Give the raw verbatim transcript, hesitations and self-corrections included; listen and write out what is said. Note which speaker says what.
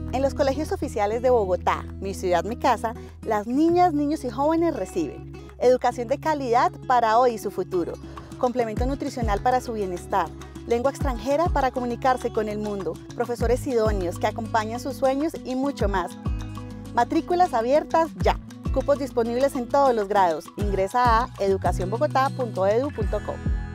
Speaker 1: En los colegios oficiales de Bogotá, mi ciudad, mi casa, las niñas, niños y jóvenes reciben educación de calidad para hoy y su futuro, complemento nutricional para su bienestar, lengua extranjera para comunicarse con el mundo, profesores idóneos que acompañan sus sueños y mucho más. Matrículas abiertas ya, cupos disponibles en todos los grados. Ingresa a educación bogotá punto edu punto co.